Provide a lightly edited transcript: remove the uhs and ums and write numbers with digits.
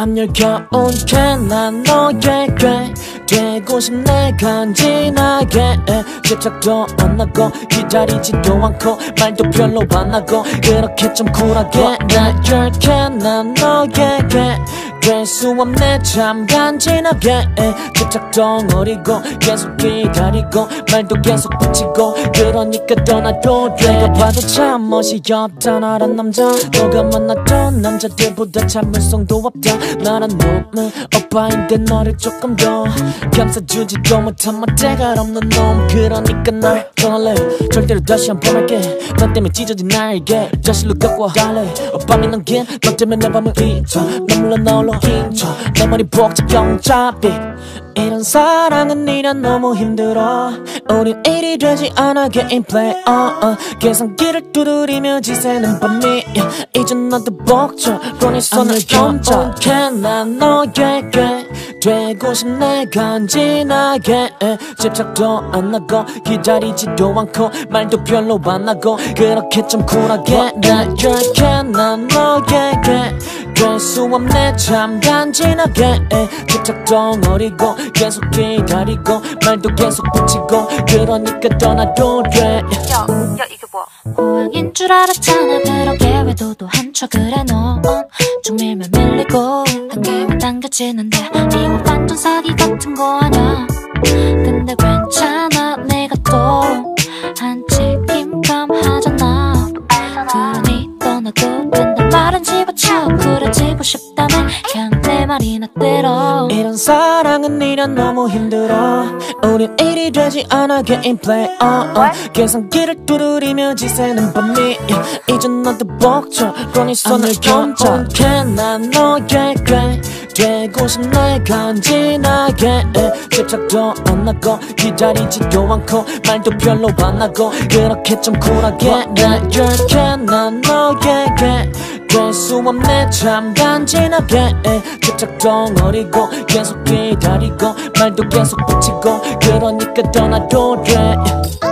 한열 겨울게 난 너에게 되고 싶네 간지나게 집착도 안 하고 기다리지도 않고 말도 별로 안 하고 그렇게 좀 쿨하게 날 열게 난 너에게 될 수 없네 참 간지나게 집착도 어리고 계속 기다리고 말도 계속 붙이고 그러니까 떠나도 돼 내가 봐도 참 멋이 없다 나란 남자 너가 만났던 남자들보다 참을성도 없다 나란 놈은 오빠인데 너를 조금 더 감싸주지도 못한 멋대가 없는 놈 그러니까 날 떠날래 절대로 다시 안 보낼게 너 때문에 찢어진 나에게 자신로 갖고 와 달래 오빠 믿는 긴너 때문에 내 밤을 잊어 너 몰라 널로 힘줘 내 머리 복잡 영잡이 이런 사랑은 이란 너무 힘들어 우린 일이 되지 않아 게임 플레이 계산기를 두드리며 지새는 밤이 이제 너도 벅차 뻔히 손을 얹게 난 너에게 되고 싶네 간지나게 집착도 안 하고 기다리지도 않고 말도 별로 안 하고 그렇게 좀 쿨하게 날 열게 난 너에게 될 수 없네 참 간지나게 집착도 어리고 계속 기다리고 말도 계속 붙이고 그러니까 떠나도 돼 야 이게 뭐야 고양인 줄 알았잖아 그러게 왜 도도한 척을 해 넌 중밀면 밀리고 한 개만 당겨지는데 이거 완전 사기 같은 거 아냐 근데 괜찮아 내가 또 한 책임감 하잖아 그러니 떠나도 된단 말은 집어치워 그래지고 싶다며 그냥 내 말이나 때려 이런 사랑은 이란 너무 힘들어 우린 일이 되지 않아 게임 플레이 계산기를 두드리며 지새는 밤이 이제 너도 벅차 뻔히 손을 얹게 난 너에게 되고 싶네 간지나게 집착도 안 하고 기다리지도 않고 말도 별로 안 하고 그렇게 좀 쿨하게 날 열게 난 너에게 될 수 없네 참 간지나게 집착도 어리고 계속 기다리고 말도 계속 붙이고 그러니까 떠나도 돼